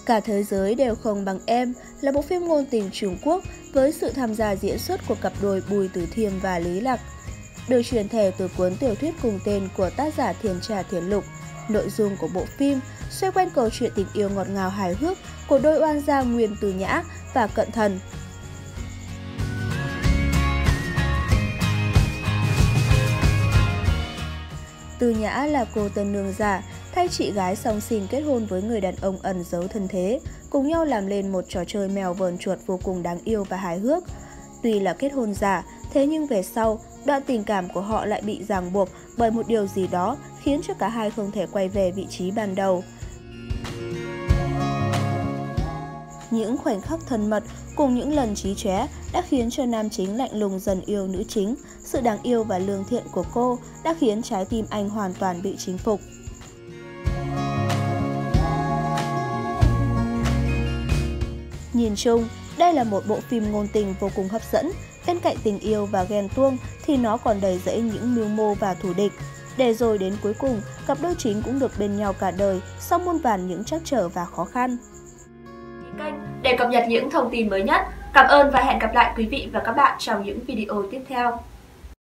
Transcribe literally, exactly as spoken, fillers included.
Cả thế giới đều không bằng em là bộ phim ngôn tình Trung Quốc với sự tham gia diễn xuất của cặp đôi Bùi Tử Thiêm và Lý Lặc. Được truyền thể từ cuốn tiểu thuyết cùng tên của tác giả Thiền Trà Thiền Lục, nội dung của bộ phim xoay quanh câu chuyện tình yêu ngọt ngào hài hước của đôi oan gia Nguyên Từ Nhã và Cận Thần. Từ Nhã là cô tân nương giả, thay chị gái song sinh kết hôn với người đàn ông ẩn giấu thân thế, cùng nhau làm lên một trò chơi mèo vờn chuột vô cùng đáng yêu và hài hước. Tuy là kết hôn giả, thế nhưng về sau, đoạn tình cảm của họ lại bị ràng buộc bởi một điều gì đó khiến cho cả hai không thể quay về vị trí ban đầu. Những khoảnh khắc thân mật cùng những lần chí chóe đã khiến cho nam chính lạnh lùng dần yêu nữ chính. Sự đáng yêu và lương thiện của cô đã khiến trái tim anh hoàn toàn bị chinh phục. Nhìn chung, đây là một bộ phim ngôn tình vô cùng hấp dẫn. Bên cạnh tình yêu và ghen tuông thì nó còn đầy rẫy những mưu mô và thù địch. Để rồi đến cuối cùng, cặp đôi chính cũng được bên nhau cả đời sau muôn vàn những trắc trở và khó khăn. Kênh để cập nhật những thông tin mới nhất. Cảm ơn và hẹn gặp lại quý vị và các bạn trong những video tiếp theo.